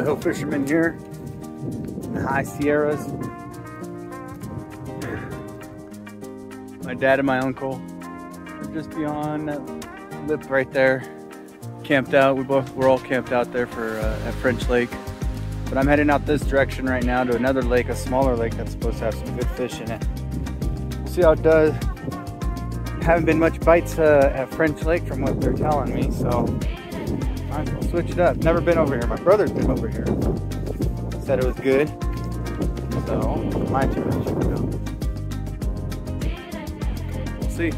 foothill fisherman here in the high Sierras. My dad and my uncle are just beyond that lip right there, camped out. We're all camped out there for at French Lake. But I'm heading out this direction right now to another lake, a smaller lake that's supposed to have some good fish in it. We'll see how it does. Haven't been much bites at French Lake from what they're telling me, so might as well switch it up. Never been over here. My brother's been over here. Said it was good. So my turn to go. We'll see.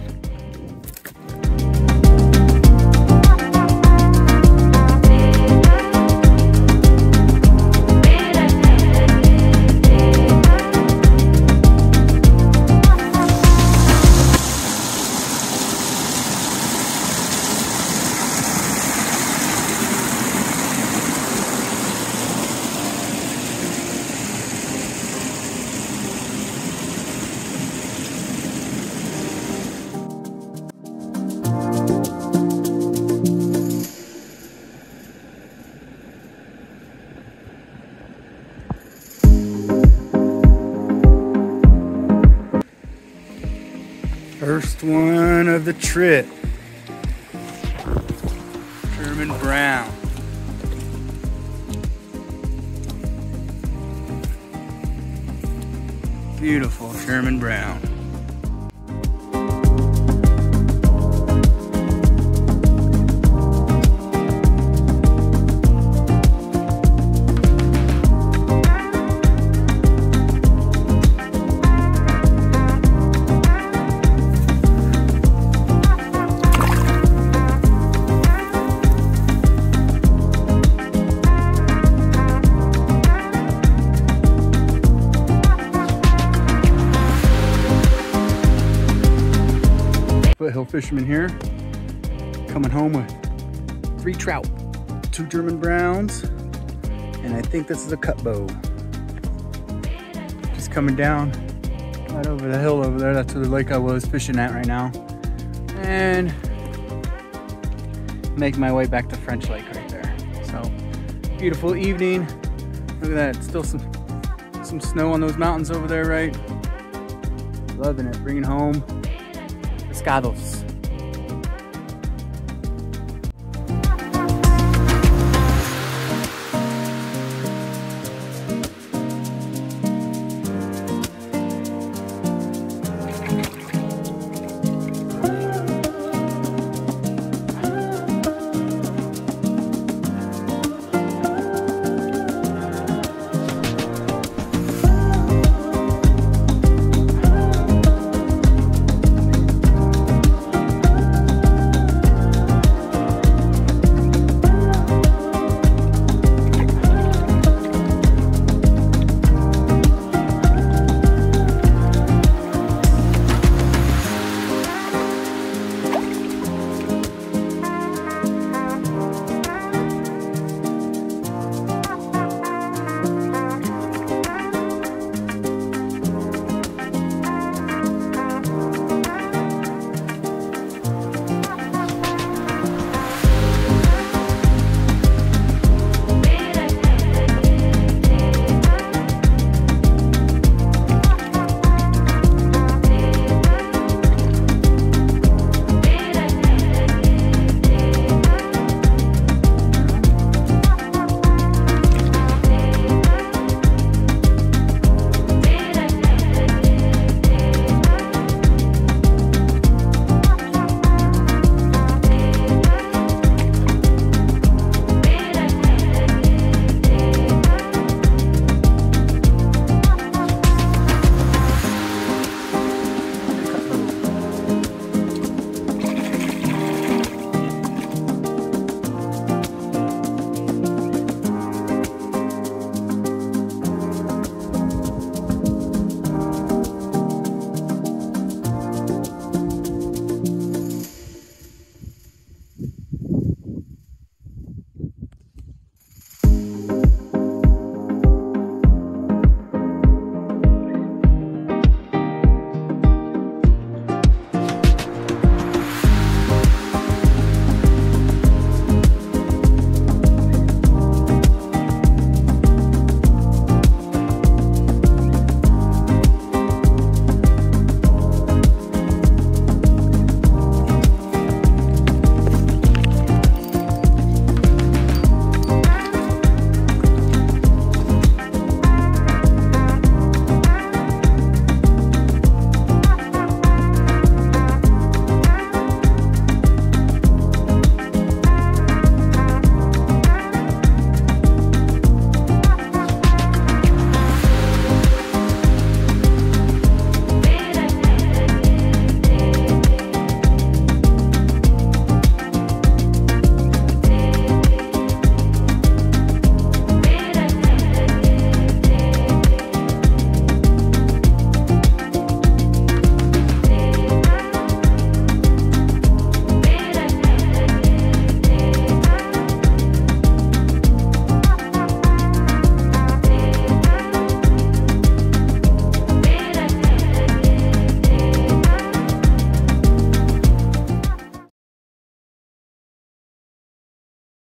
First one of the trip. German brown. Beautiful German brown. Foothill fisherman here, coming home with 3 trout, 2 German browns, and I think this is a cut bow. Just coming down right over the hill over there. That's where the lake I was fishing at right now, and make my way back to French Lake right there. So beautiful evening. Look at that, still some snow on those mountains over there, right? Loving it. Bringing home pescados.